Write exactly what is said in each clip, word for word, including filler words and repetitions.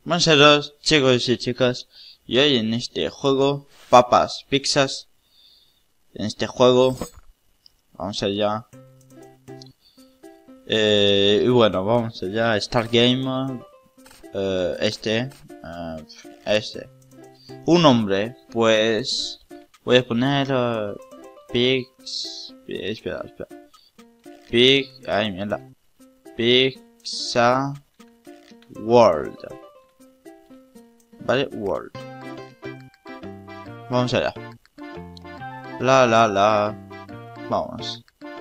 Buenos días, chicos y chicas, y hoy en este juego, papas, pizzas, en este juego, vamos allá, eh, y bueno, vamos allá, Start Game, eh, este, eh, este, un nombre, pues, voy a poner, uh, Pix, espera, espera, Pix, ay mierda, Pizza World. Vale, World. Vamos allá. La, la, la. Vamos.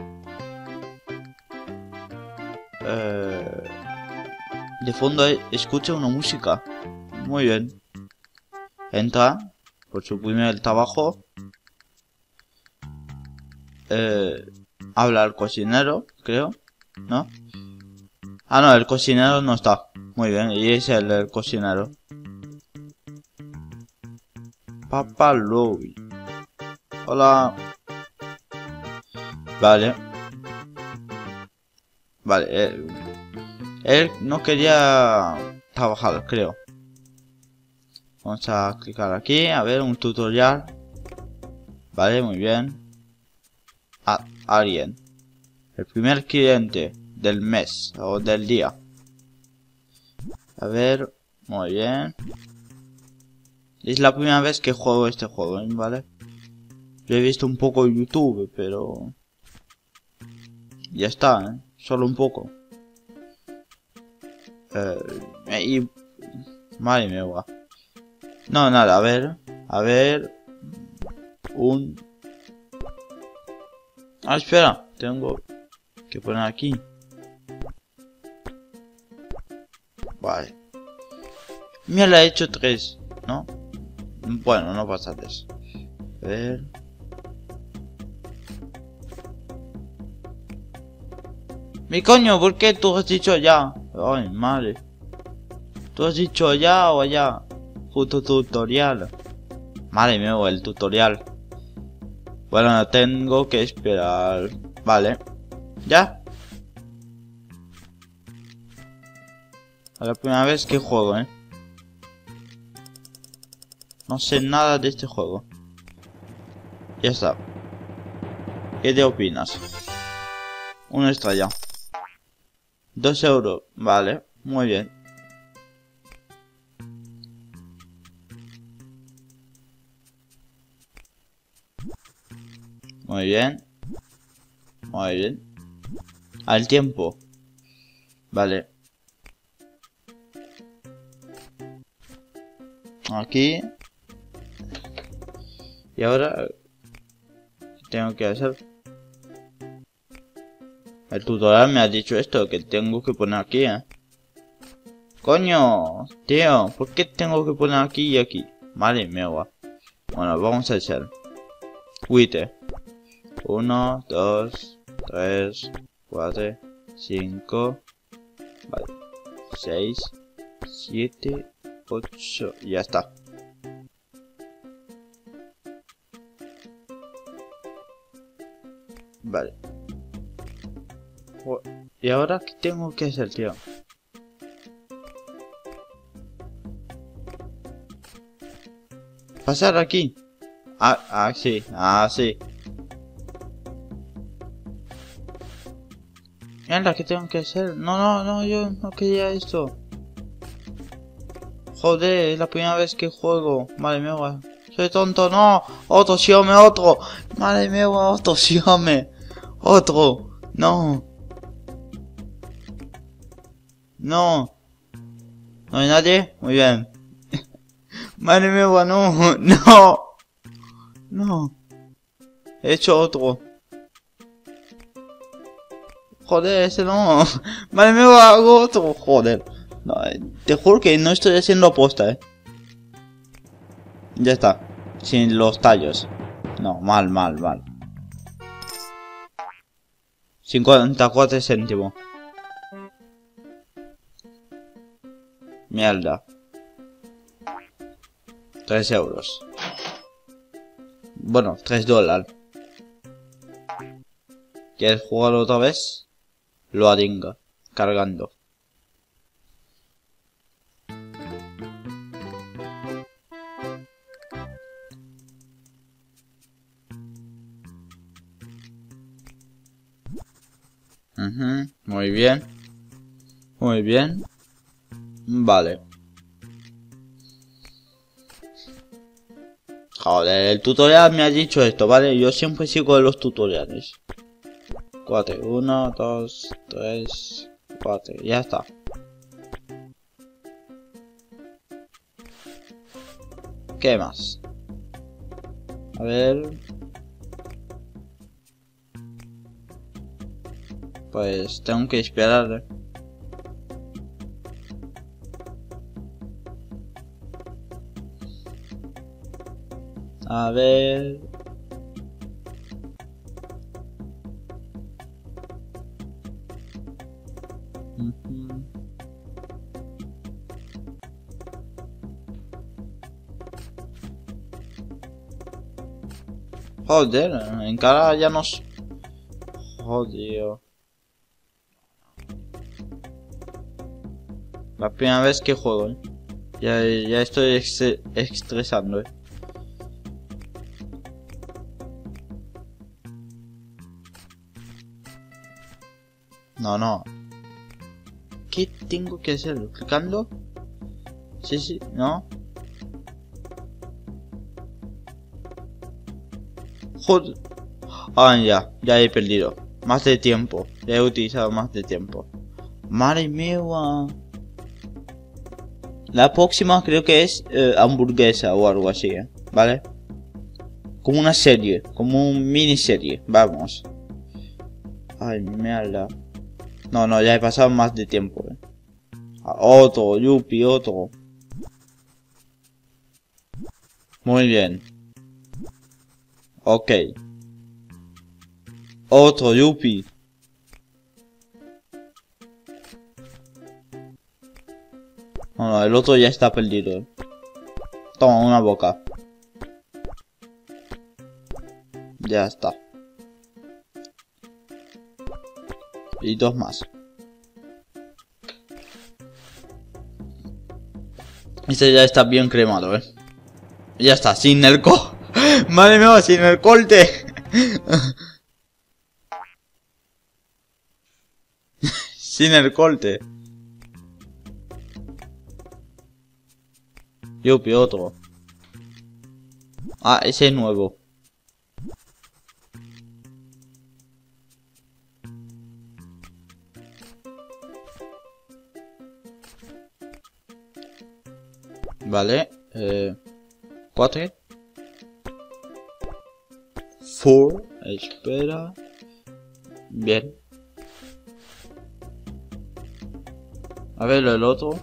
Eh, de fondo escucha una música. Muy bien. Entra. Por su primer trabajo. Eh, habla el cocinero, creo. ¿No? Ah, no, el cocinero no está. Muy bien, y es el, el cocinero. Papa Louie. Hola. Vale. Vale. Él, él no quería trabajar, creo. Vamos a clicar aquí. A ver, un tutorial. Vale, muy bien. A alguien. El primer cliente del mes o del día. A ver. Muy bien. Es la primera vez que juego este juego, ¿eh? ¿Vale? Yo he visto un poco YouTube, pero... ya está, ¿eh? Solo un poco. Eh, y... Madre mía. No, nada, a ver. A ver... Un... Ah, espera. Tengo que poner aquí. Vale. Mira, he hecho tres, ¿no? Bueno, no pasa de eso. A ver... Mi coño, ¿por qué tú has dicho allá? Ay, madre. ¿Tú has dicho allá o allá? Justo tutorial. Madre mía, el tutorial. Bueno, tengo que esperar. Vale. ¿Ya? Es la primera vez que juego, ¿eh? No sé nada de este juego. Ya está. ¿Qué te opinas? Una estrella. Dos euros. Vale. Muy bien. Muy bien. Muy bien. Al tiempo. Vale. Aquí. Y ahora... ¿qué tengo que hacer? El tutorial me ha dicho esto, que tengo que poner aquí, ¿eh? Coño, tío, ¿por qué tengo que poner aquí y aquí? Vale, me va. Bueno, vamos a hacer. Quite. Uno, dos, tres, cuatro, cinco. Vale. Seis, siete, ocho. Ya está. Vale. ¿Y ahora qué tengo que hacer, tío? Pasar aquí. Ah, ah, sí. Ah, sí. Mierda, ¿qué tengo que hacer? No, no, no, yo no quería esto. Joder, es la primera vez que juego. Madre mía, soy tonto, no. Otro siome, otro. Madre mía, otro siome. Otro. No. No. ¿No hay nadie? Muy bien. Madre mía, no. No. No. He hecho otro. Joder, ese no. Madre mía, hago otro. Joder. No, te juro que no estoy haciendo aposta, eh. Ya está. Sin los tallos. No, mal, mal, mal. cincuenta y cuatro céntimos. Mierda. tres euros. Bueno, tres dólares. ¿Quieres jugar otra vez? Lo adinga. Cargando. Uh-huh. Muy bien. Muy bien. Vale. Joder, el tutorial me ha dicho esto, ¿vale? Yo siempre sigo los tutoriales. Cuatro. Uno, dos, tres, cuatro. Ya está. ¿Qué más? A ver. Pues tengo que esperar. A ver. Uh-huh. Joder, en cara ya nos... Joder. La primera vez que juego, ¿eh? Ya, ya estoy ex estresando, ¿eh? No, no. ¿Qué tengo que hacer? ¿Clicando? Sí, sí, no. Joder. Ah, ya, ya he perdido. Más de tiempo. Ya he utilizado más de tiempo. Madre mía. La próxima creo que es eh, hamburguesa o algo así, ¿eh? ¿Vale? Como una serie, como un miniserie. Vamos. Ay, mierda. No, no, ya he pasado más de tiempo, ¿eh? Otro, yupi, otro. Muy bien. Ok. Otro, yupi. No, no, el otro ya está perdido, ¿eh? Toma, una boca. Ya está. Y dos más. Este ya está bien cremado, eh. Ya está, sin el co... Madre mía, sin el corte. Sin el corte. Yupi, otro. Ah, ese es nuevo. Vale, eh, cuatro. Four, espera. Bien. A ver el otro.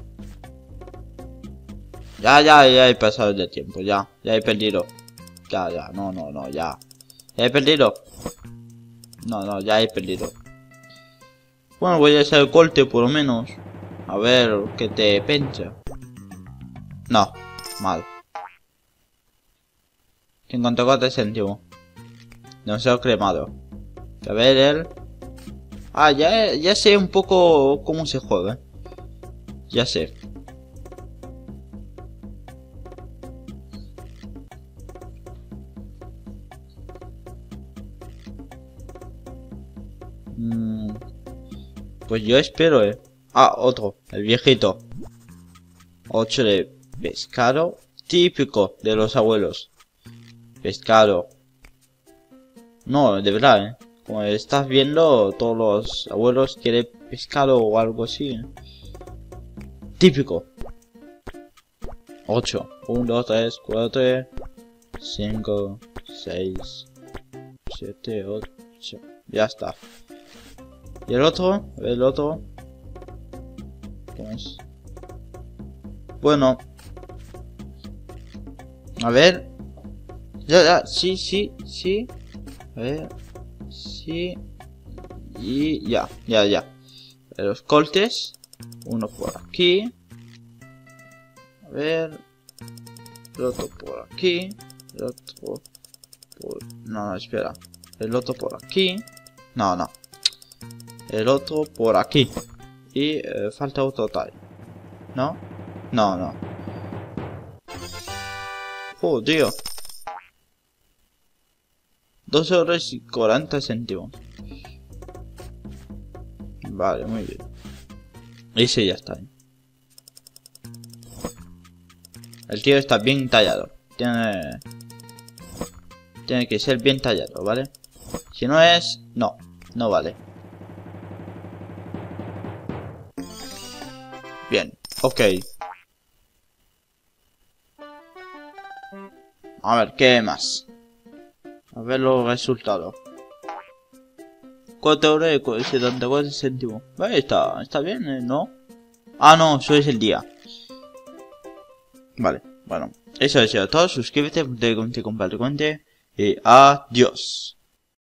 Ya, ya, ya he pasado de tiempo, ya. Ya he perdido. Ya, ya, no, no, no, ya. Ya he perdido. No, no, ya he perdido. Bueno, voy a hacer el corte por lo menos. A ver, ¿qué te pensa? No, mal. cincuenta y cuatro céntimos. Demasiado cremado. A ver, él. Ah, ya, ya sé un poco cómo se juega. Ya sé. Mm, pues yo espero, eh. Ah, otro, el viejito. ocho de pescado. Típico de los abuelos. Pescado. No, de verdad, eh. Como estás viendo, todos los abuelos quieren pescado o algo así, eh. Típico. ocho. uno, dos, tres, cuatro, cinco, seis, siete, ocho. Ya está. ¿Y el otro? El otro. ¿Cómo es? Bueno. A ver. Ya, ya. Sí, sí, sí. A ver. Sí. Y ya, ya, ya. Los cortes. Uno por aquí. A ver. El otro por aquí. El otro por... No, no, espera. El otro por aquí. No, no. El otro por aquí. Y eh, falta otro tal. ¿No? No, no. Oh, tío. dos euros y cuarenta céntimos. Vale, muy bien. Ese ya está. El tío está bien tallado. Tiene... Tiene que ser bien tallado, ¿vale? Si no es... No, no vale. Bien, ok. A ver, ¿qué más? A ver los resultados. cuatro euros y setenta y cuatro céntimos. Vale, está, está bien, ¿eh? ¿No? Ah, no, eso es el día. Vale, bueno. Eso ha sido todo. Suscríbete, comparte, comparte, comparte. Y adiós.